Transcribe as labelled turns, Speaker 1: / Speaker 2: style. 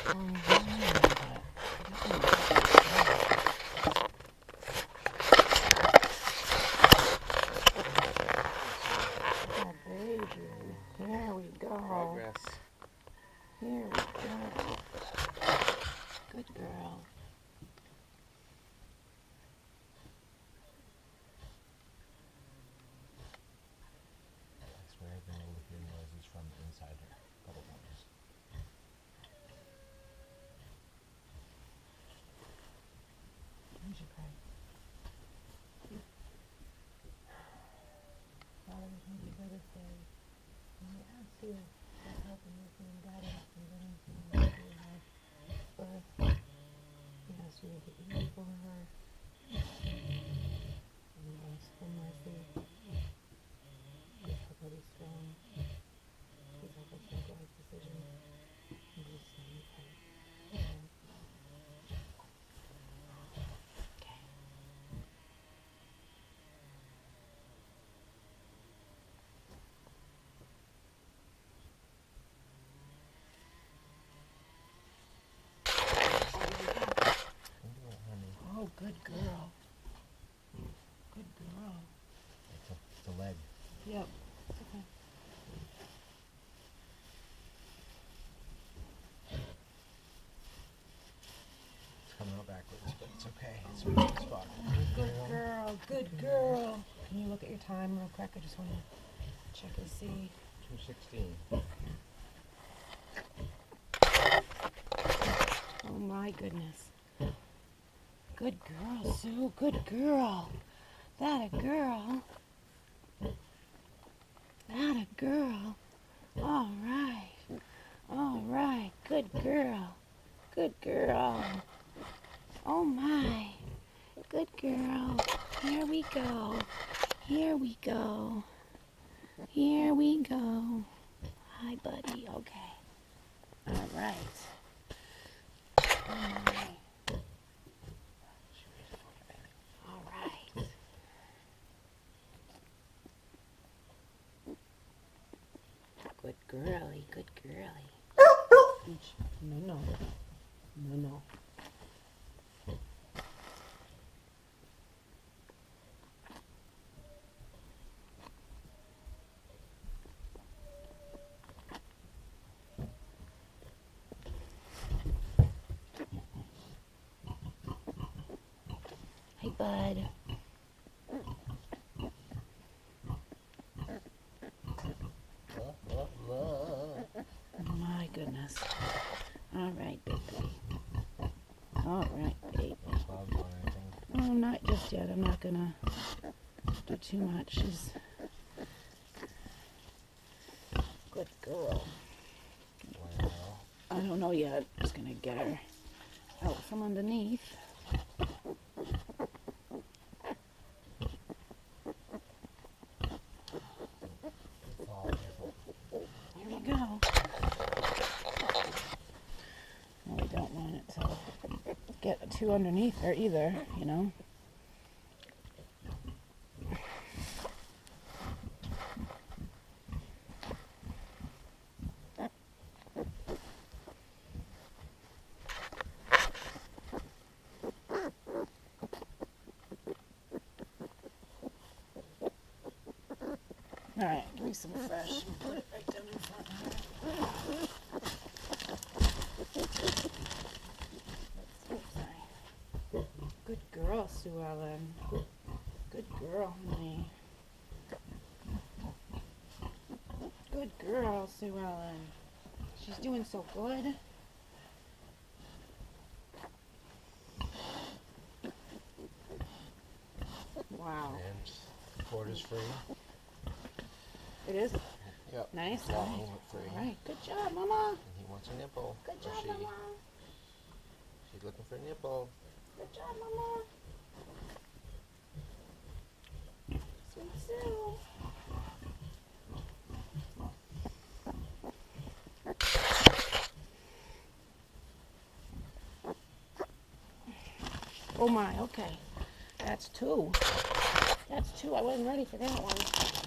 Speaker 1: Here we go.
Speaker 2: Progress.
Speaker 1: Here we go. Good girl.
Speaker 2: I swear I've been able to hear noises from inside her a couple times.
Speaker 1: You should cry. Not everything you better say. When we ask you for help and wisdom and guidance and getting through your life birth, we ask you to eat for her. And we ask for mercy. Please help her be strong. Please help us make wise decisions. In Jesus' name we pray. Amen. Okay. Oh, good girl. Good girl.
Speaker 2: It's a leg.
Speaker 1: Yep. It's okay.
Speaker 2: It's coming out backwards, but it's okay. It's in the spot.
Speaker 1: Good girl. Good girl. Can you look at your time real quick? I just want to check and see.
Speaker 2: 2:16.
Speaker 1: Oh my goodness. Good girl, Sue. Good girl. That a girl. That a girl. All right. All right. Good girl. Good girl. Oh my. Good girl. Here we go. Here we go. Here we go. Hi, buddy. Okay. All right. All right. All right. Good girly. Good girly. No, no. No, no. Hey, bud. Oh my goodness. All right, baby. All right, baby.
Speaker 2: Clouds on anything?
Speaker 1: Oh, not just yet. I'm not gonna do too much. She's good girl.
Speaker 2: Wow.
Speaker 1: I don't know yet. Just gonna get her out from underneath.
Speaker 2: Oh, careful.
Speaker 1: Here we go. Well, we don't want it to get too underneath her either, you know. All right, give me some fresh. Put it right down in front of her. Oops, sorry. Good girl, Sue Ellen. Good girl, honey. Good girl, Sue Ellen. She's doing so good. Wow.
Speaker 2: And cord is free.
Speaker 1: It is
Speaker 2: Yep.
Speaker 1: nice.
Speaker 2: Long,
Speaker 1: All
Speaker 2: but free.
Speaker 1: right. Good job, Mama.
Speaker 2: And he wants a nipple.
Speaker 1: Good
Speaker 2: Or
Speaker 1: job,
Speaker 2: she.
Speaker 1: Mama.
Speaker 2: She's looking for a nipple.
Speaker 1: Good job, Mama. Sweet Sue. Oh my, okay. That's two. That's two. I wasn't ready for that one.